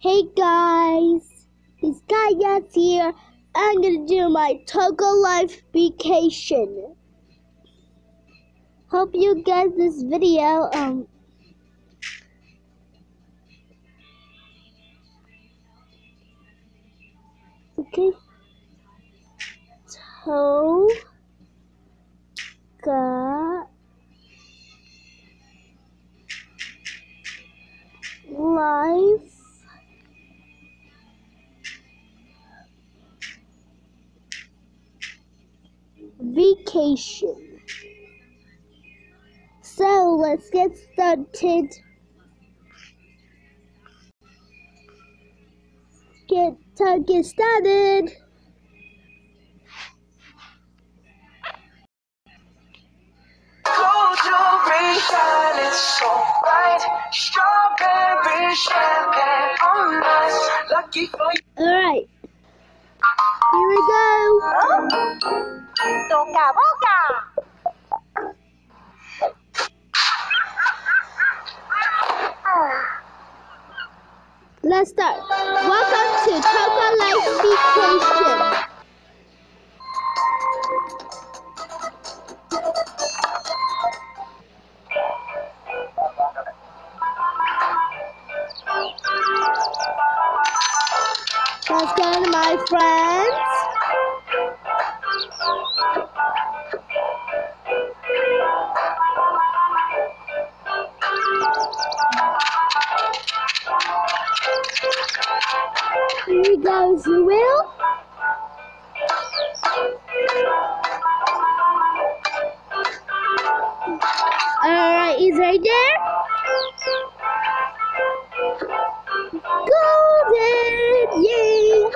Hey guys, it's Kayas here. I'm gonna do my Toca life vacation. Hope you get this video. Okay. Toca life vacation. So let's get started. Get started. Gold jewelry shining so bright, strawberry champagne on us. Lucky for you. Alright, here we go. Toca boca. Let's start. Welcome to Toca life vacation. Let's go, my friends. Here goes the wheel. Alright, he's right there. Golden, yay!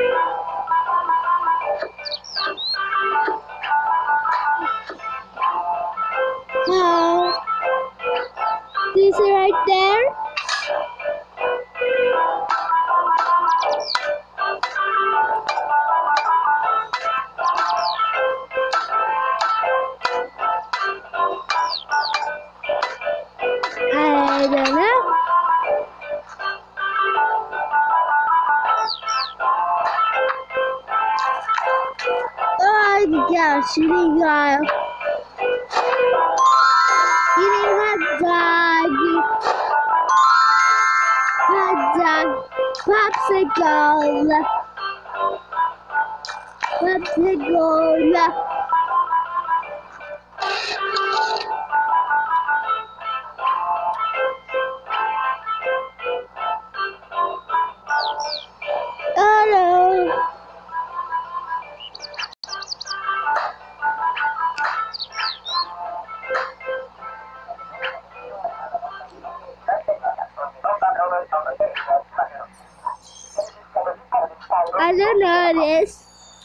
This is right there. I don't know. Oh my gosh, eating hot dog, popsicle. Oh no. I don't know this.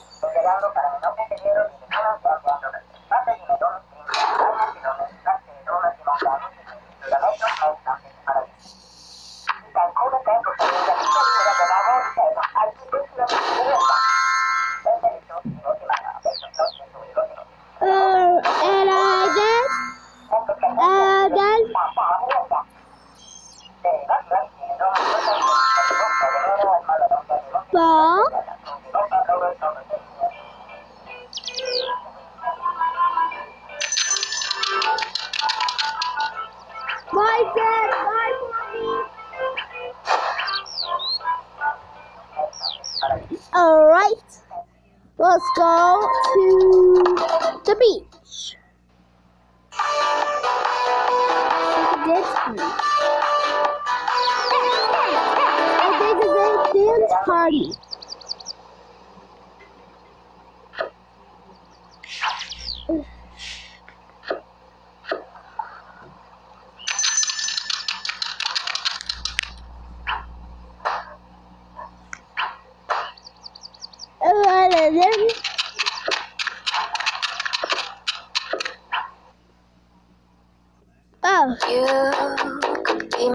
And ball. My dad, my mommy. Alright, let's go to the beach. This is a dance party.